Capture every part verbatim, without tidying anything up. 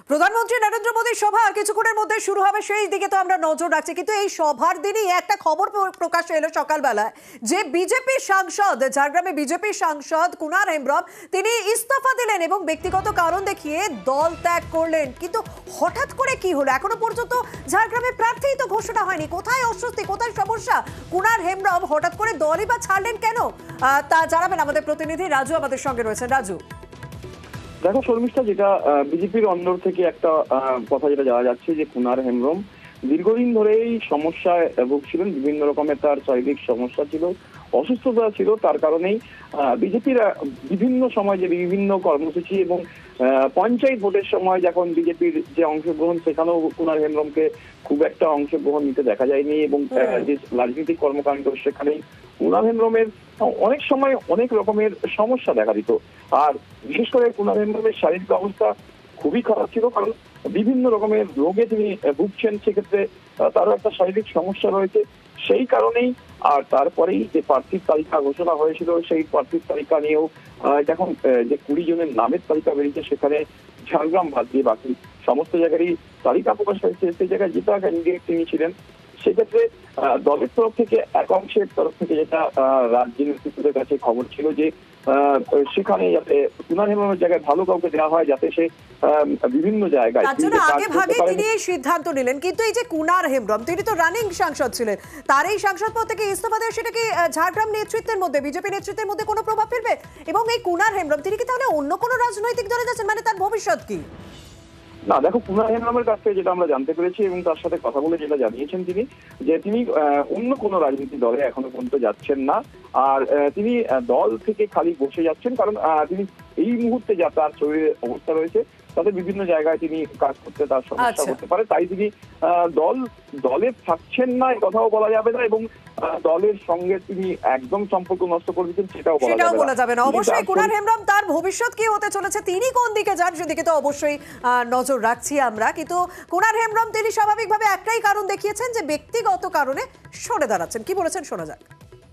প্রধানমন্ত্রী নরেন্দ্র মোদীর সভা কিছুক্ষণের মধ্যে শুরু হবে, সেই দিকে তো আমরা নজর রাখছি। কিন্তু এই সভার দিনই একটা খবর প্রকাশ এলো সকালবেলায় যে বিজেপি সাংসদ, ঝাড়গ্রামে বিজেপি সাংসদ কুনার হেমব্রম তিনি ইস্তফা দিলেন এবং ব্যক্তিগত কারণ দেখিয়ে দল ত্যাগ করলেন। কিন্তু হঠাৎ করে কি হলো? এখনো পর্যন্ত ঝাড়গ্রামে প্রার্থী তো ঘোষণা হয়নি। কোথায় অস্বস্তি, কোথায় সমস্যা? কুনার হেমব্রম হঠাৎ করে দলই বা ছাড়লেন কেন, তা জানাবেন আমাদের প্রতিনিধি রাজু আমাদের সঙ্গে রয়েছেন। রাজু, দেখো শর্মিষ্ঠা, যেটা বিজেপির অন্দর থেকে একটা কথা যেটা জানা যাচ্ছে যে কুনার হেমব্রম দীর্ঘদিন ধরেই সমস্যায় ভুগছিলেন, বিভিন্ন রকমের তার শারীরিক সমস্যা ছিল, অসুস্থতা ছিল। তার কারণেই বিজেপির বিভিন্ন সময় যে বিভিন্ন কর্মসূচি এবং পঞ্চায়েত ভোটের সময় যখন বিজেপির যে অংশগ্রহণ, সেখানেও কুনার হেমব্রমকে খুব একটা অংশগ্রহণ নিতে দেখা যায়নি এবং যে রাজনৈতিক কর্মকাণ্ড সেখানেই কুনার হেমব্রমের অনেক সময় অনেক রকমের সমস্যা দেখা দিত। আর বিশেষ করে কুনার হেমব্রমের শারীরিক অবস্থা খুবই খারাপ ছিল, কারণ বিভিন্ন রকমের রোগে তিনি ভুগছেন, সেক্ষেত্রে তারও একটা শারীরিক সমস্যা রয়েছে। সেই কারণেই আর তারপরেই যে প্রার্থীর তালিকা ঘোষণা হয়েছিল, সেই প্রার্থীর তালিকা নিয়েও এখন যে কুড়ি জনের নামের তালিকা বেরিয়েছে, সেখানে ঝাড়গ্রাম বাদ দিয়ে বাকি সমস্ত জায়গারই তালিকা প্রকাশ হয়েছে। সেই জায়গায় যেটা ক্যান্ডিডেট তিনি ছিলেন, সেক্ষেত্রে দলের তরফ থেকে এক অংশের তরফ থেকে যেটা রাজ্য নেতৃত্বের কাছে খবর ছিল যে সেখানে যাতে কুনার হেমব্রমের জায়গায় ভালো কাউকে দেওয়া হয়, যাতে সে বিভিন্ন জায়গায় আগে ভাগে তিনি এই সিদ্ধান্ত নিলেন। কিন্তু এই যে কুনার হেমব্রম, তিনি তো রানিং সাংসদ ছিলেন, তার এই সাংসদ পদ থেকে ইস্তফা দেওয়া, সেটা কি ঝাড়গ্রাম নেতৃত্বের মধ্যে, বিজেপি নেতৃত্বের মধ্যে কোনো প্রভাব ফেলবে? এবং এই কুনার হেমব্রম তিনি কি তাহলে অন্য কোনো রাজনৈতিক দলে যাচ্ছেন? মানে তার ভবিষ্যৎ কি? না, দেখো কুনার হেমব্রমের কাছ থেকে যেটা আমরা জানতে পেরেছি এবং তার সাথে কথা বলে যেটা জানিয়েছেন তিনি, যে তিনি অন্য কোনো রাজনীতি দলে এখনো পর্যন্ত যাচ্ছেন না। আর তিনি দল থেকে খালি বসে যাচ্ছেন, কারণ তিনি এই মুহূর্তে যা তার শরীরের অবস্থা রয়েছে তাতে বিভিন্ন জায়গায় তিনি কাজ করতে তার সমস্যা হতে পারে, তাই তিনি দল দলে থাকছেন না এই কথাও বলা যাবে না, এবং দলের সঙ্গে তিনি একদম সম্পর্ক নষ্ট করে দিচ্ছেন সেটাও বলা যাবে না। অবশ্যই কুনার হেমব্রম তার ভবিষ্যৎ কি হতে চলেছে, তিনি কোন দিকে যান সেদিকে তো অবশ্যই নজর রাখছি আমরা। কিন্তু কুনার হেমব্রম তিনি স্বাভাবিকভাবে একটাই কারণ দেখিয়েছেন যে ব্যক্তিগত কারণে সরে দাঁড়াচ্ছেন। কি বলেছেন শোনা যাক।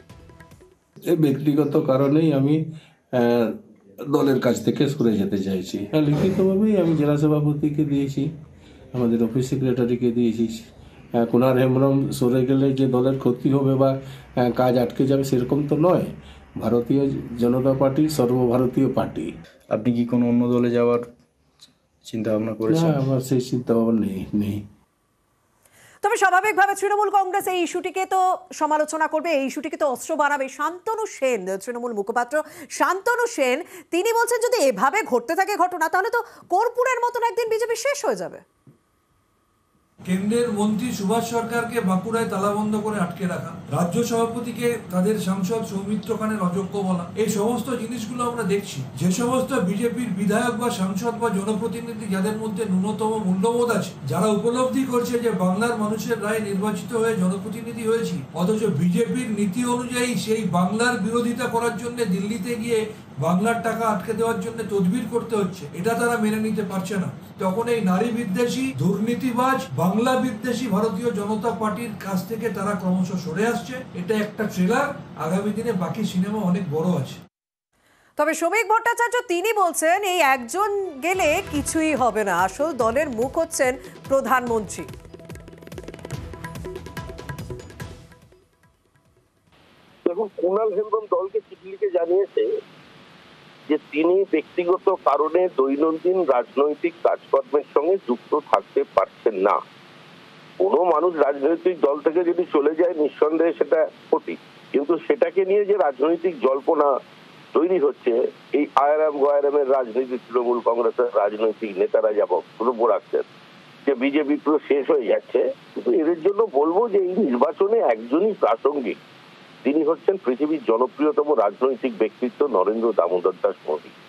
এই ব্যক্তিগত কারণেই আমি দলের কাছ থেকে সরে যেতে চাইছি। হ্যাঁ, লিখিতভাবেই আমি জেলা সভাপতিকে দিয়েছি, আমাদের অফিস সেক্রেটারিকে দিয়েছি। কুনার হেমব্রম সরে গেলে যে দলের ক্ষতি হবে বা কাজ আটকে যাবে সেরকম তো নয়। ভারতীয় জনতা পার্টি সর্বভারতীয় পার্টি। আপনি কি কোনো অন্য দলে যাওয়ার চিন্তা ভাবনা করেছেন? না, আমার সেই চিন্তা ভাবনা নেই নেই তবে স্বাভাবিকভাবে তৃণমূল কংগ্রেস এই ইস্যুটিকে তো সমালোচনা করবে, এই ইস্যুটিকে তো অস্ত্র বানাবে। শান্তনু সেন, তৃণমূল মুখপাত্র শান্তনু সেন, তিনি বলছেন যদি এভাবে ঘটতে থাকে ঘটনা, তাহলে তো কর্পূরের মতন একদিন বিজেপি শেষ হয়ে যাবে। কেন্দ্রের মন্ত্রী সুভাষ সরকারকে বাঁকুড়ায় তালাবন্ধ করে আটকে রাখা, রাজ্য সভাপতিকে তাদের সাংসদ সৌমিত্র খানের অযোগ্য বলা, এই সমস্ত জিনিসগুলো আমরা দেখছি। যে সমস্ত বিজেপির বিধায়ক বা সাংসদ বা জনপ্রতিনিধি যাদের মধ্যে ন্যূনতম মূল্যবোধ আছে, যারা উপলব্ধি করছে যে বাংলার মানুষের রায় নির্বাচিত হয়ে জনপ্রতিনিধি হয়েছি, অথচ বিজেপির নীতি অনুযায়ী সেই বাংলার বিরোধিতা করার জন্য দিল্লিতে গিয়ে বাংলার টাকা আটকে দেওয়ার জন্য তদবির করতে হচ্ছে, এটা তারা মেনে নিতে পারছে না। তখন এই নারী বিদ্বেষী, দুর্নীতিবাজ, বাংলা বিদ্বেষী ভারতীয় জনতা পার্টির কাছ থেকে তারা ক্রমশ সরে আসছে। এটা একটা ট্রেলার, আগামী দিনে বাকি সিনেমা অনেক বড় আছে। তবে শ্রমিক ভট্টাচার্য তিনি বলছেন এই একজন গেলে কিছুই হবে না, আসল দলের মুখ হচ্ছেন প্রধানমন্ত্রী। দেখুন, কুনাল হেমব্রম দলকে চিঠি লিখে জানিয়েছে যে তিনি ব্যক্তিগত কারণে দৈনন্দিন রাজনৈতিক কাজকর্মের সঙ্গে যুক্ত থাকতে পারছেন না। কোনো মানুষ রাজনৈতিক দল থেকে যদি চলে যায় নিঃসন্দেহে সেটা ক্ষতি, কিন্তু সেটাকে নিয়ে যে রাজনৈতিক জল্পনা তৈরি হচ্ছে, এই আয়ারাম গয়ারামের রাজনীতি তৃণমূল কংগ্রেসের রাজনৈতিক নেতারা যা বক্তব্য রাখছেন যে বিজেপি পুরো শেষ হয়ে যাচ্ছে, কিন্তু এদের জন্য বলবো যে এই নির্বাচনে একজনই প্রাসঙ্গিক, তিনি হচ্ছেন পৃথিবীর জনপ্রিয়তম রাজনৈতিক ব্যক্তিত্ব নরেন্দ্র দামোদর দাস মোদী।